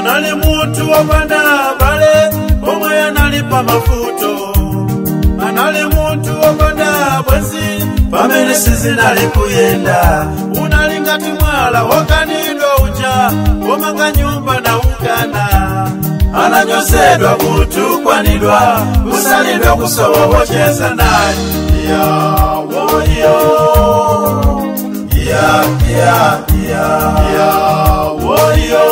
Anali muntu wapanda bale omwe analipa mafuto. Anali muntu wapanda bwenzi pamene sizinali kuyenda. Unalinga timwala wakanidwa uja womanga nyumba na ukana. Ananyosedwa kutukwanidwa kusalidwa kusowa wocheza naye. Woyo woyo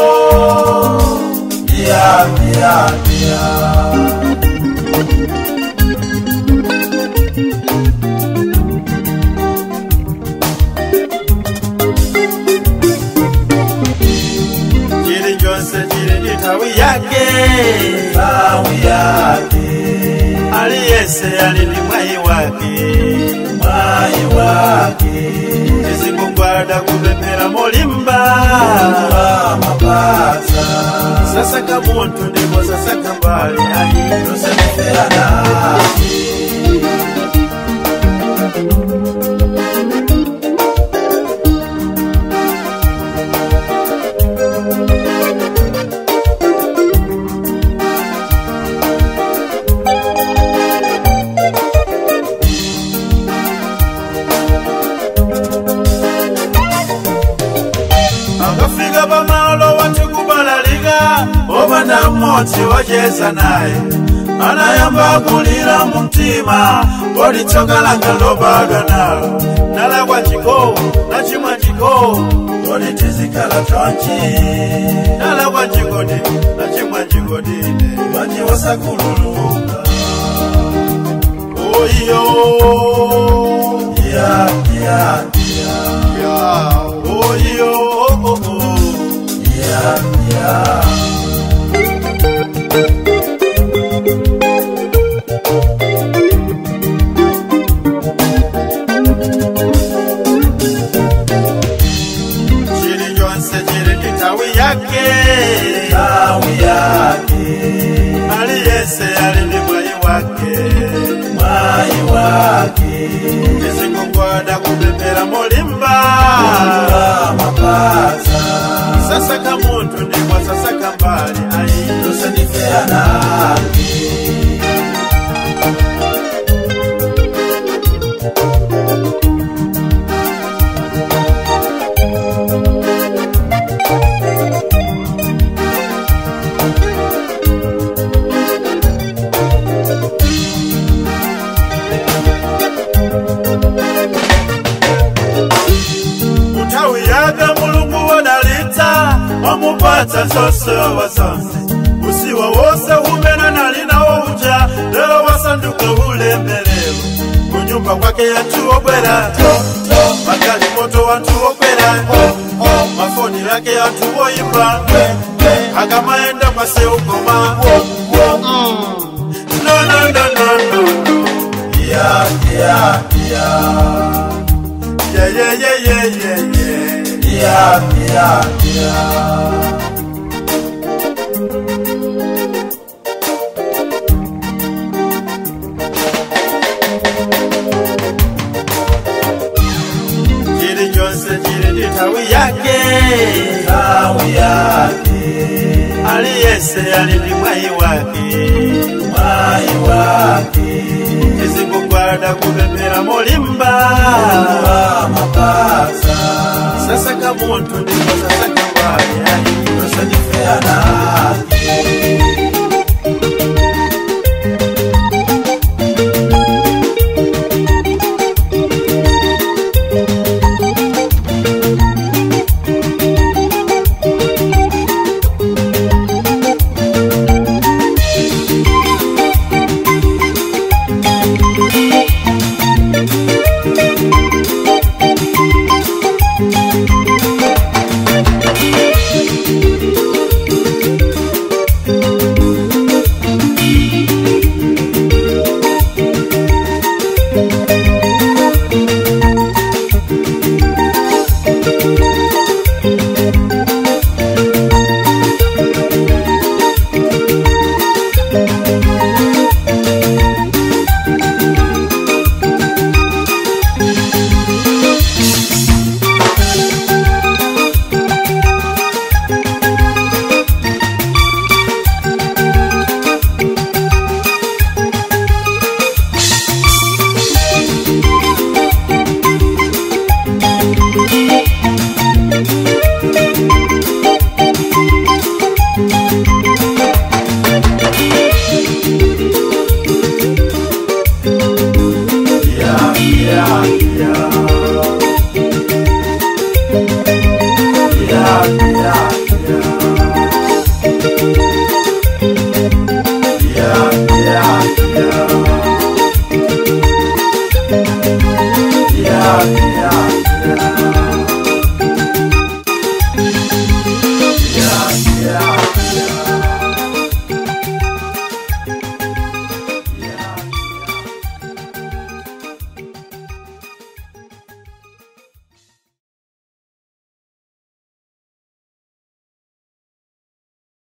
Jiri Jose jiri ni Nthawi yake. Aliyese alini mwai wake. Izingungwada kubepera molimba mapasa. Sasa kamuntu ndipo sasa kambali ayi tusefera naki. Akafika pamalo watu kubalaliga obana moti wacheza naye. Anayamba kulira mumtima polichokalanga lobadwa nalo. Nalagwa chiko na chimwa chiko politizikala tonchi. Nalagwa chikodi na chimwa chikodine wachiwasa kululuka. Oyo oyo Jiri Jose jiri ni Nthawi yake. Aliyese alini mwai wake. Izingungwada kubepera molimba mapasa. Sasa kamuntu ndipo sasa kambali ayi tusenifea naki. Nthawi yake Mulungu wadalitsa wamupatsa zonse wazonse. Usiwa wose umena nalinawo uja lero wasanduka ulemberero. Kunyumba kwake yatu obwera magali moto watu okwera. Mafoni yake yatu oimba akamaenda kwa seukoma. No Jiri Jose jiri ni Nthawi yake. Aliyese alini mwai wake. Izingungwada kubepera molimba mapasa. Sasa kamuntu ndipo sasa kambali ayi tusenifea naki.